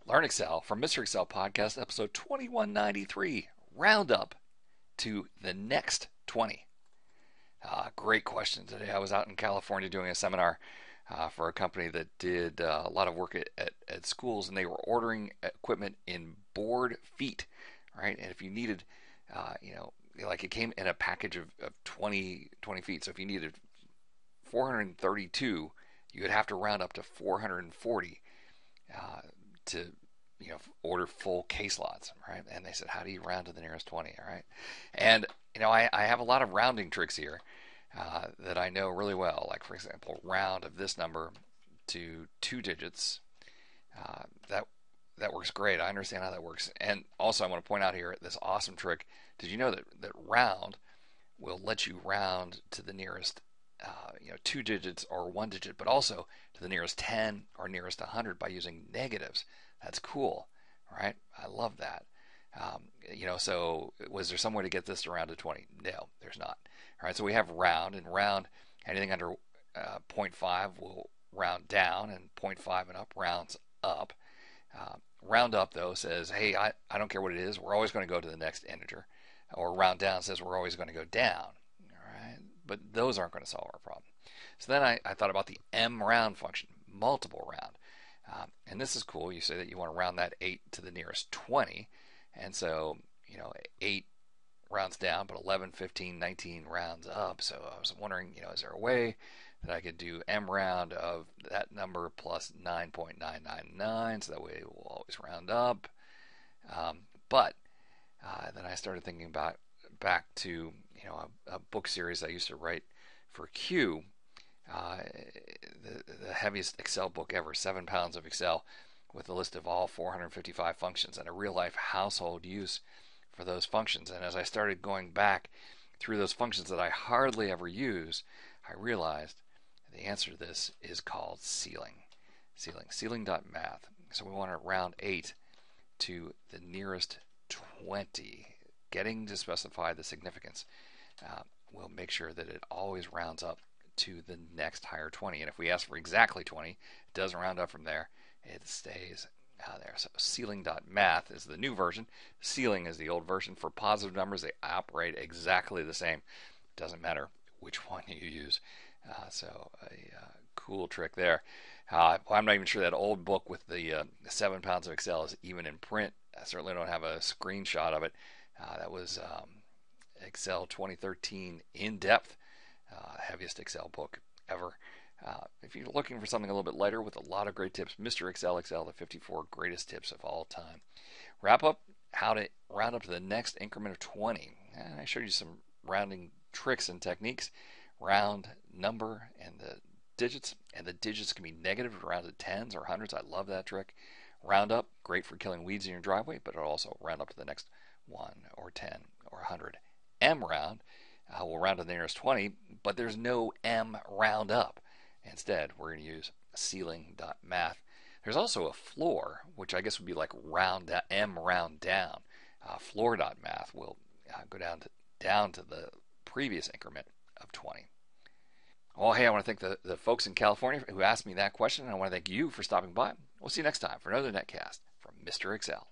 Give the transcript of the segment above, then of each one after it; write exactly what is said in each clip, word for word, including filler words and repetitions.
Learn Excel from Mister Excel Podcast, episode twenty-one ninety-three. Round up to the next twenty. Uh, great question today. I was out in California doing a seminar uh, for a company that did uh, a lot of work at, at, at schools, and they were ordering equipment in board feet, right? And if you needed, uh, you know, like it came in a package of, of twenty, twenty feet. So if you needed four hundred thirty-two, you would have to round up to four hundred forty uh, to, you know, order full case lots, right? And they said, how do you round to the nearest twenty, all right? And, you know, I, I have a lot of rounding tricks here uh, that I know really well. Like, for example, round of this number to two digits. Uh, that that works great. I understand how that works. And also, I want to point out here this awesome trick. Did you know that, that round will let you round to the nearest Uh, you know, two digits or one digit, but also to the nearest ten or nearest one hundred by using negatives? That's cool, right? I love that. Um, you know, so was there some way to get this to round to twenty? No, there's not. All right, so we have round, and round, anything under uh, zero point five will round down, and zero point five and up rounds up. Uh, round up, though, says, hey, I, I don't care what it is, we're always going to go to the next integer. Or round down says we're always going to go down. But those aren't going to solve our problem. So then I, I thought about the MROUND function, multiple round. Um, and this is cool. You say that you want to round that eight to the nearest twenty. And so, you know, eight rounds down, but eleven, fifteen, nineteen rounds up. So I was wondering, you know, is there a way that I could do MROUND of that number plus nine point nine nine nine, so that way it will always round up. Um, but uh, then I started thinking about back to, you know, a, a book series I used to write for Q, uh, the, the heaviest Excel book ever, seven pounds of Excel, with a list of all four hundred fifty-five functions and a real life household use for those functions. And as I started going back through those functions that I hardly ever use, I realized the answer to this is called ceiling. Ceiling, ceiling.math. So we want to round eight to the nearest twenty. Getting to specify the significance uh, will make sure that it always rounds up to the next higher twenty. And if we ask for exactly twenty, it doesn't round up from there. It stays uh, there. So ceiling.math is the new version. Ceiling is the old version. For positive numbers, they operate exactly the same. It doesn't matter which one you use. Uh, so a uh, cool trick there. Uh, well, I'm not even sure that old book with the, uh, the seven pounds of Excel is even in print. I certainly don't have a screenshot of it. Uh, that was um, Excel twenty thirteen in depth, uh, heaviest Excel book ever. Uh, if you're looking for something a little bit lighter with a lot of great tips, Mister Excel, Excel, the fifty-four greatest tips of all time. Wrap up how to round up to the next increment of twenty. And I showed you some rounding tricks and techniques. Round number and the digits, and the digits can be negative around to tens or hundreds. I love that trick. Round up, great for killing weeds in your driveway, but it'll also round up to the next one or ten or one hundred. MROUND uh, will round to the nearest twenty, but there's no M round up. Instead, we're going to use ceiling.math. There's also a floor, which I guess would be like round M round down. Uh, floor.math will uh, go down to down to the previous increment of twenty. Well, hey, I want to thank the, the folks in California who asked me that question, and I want to thank you for stopping by. We'll see you next time for another netcast from Mister Excel.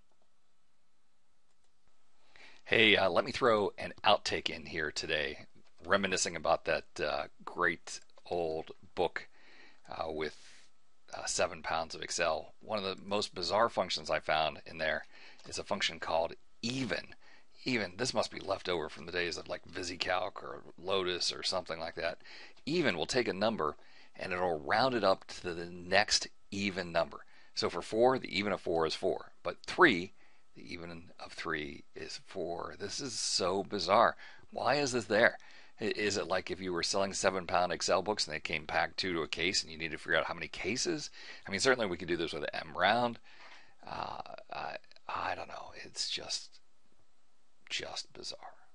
Hey, uh, let me throw an outtake in here today, reminiscing about that uh, great old book uh, with uh, seven pounds of Excel. One of the most bizarre functions I found in there is a function called even. Even, this must be left over from the days of like VisiCalc or Lotus or something like that. Even will take a number and it'll round it up to the next even number. So for four, the even of four is four. But three, the even of three is four. This is so bizarre. Why is this there? Is it like if you were selling seven pound Excel books and they came packed two to a case and you need to figure out how many cases? I mean, certainly we could do this with MROUND. Uh, I, I don't know. It's just, just bizarre.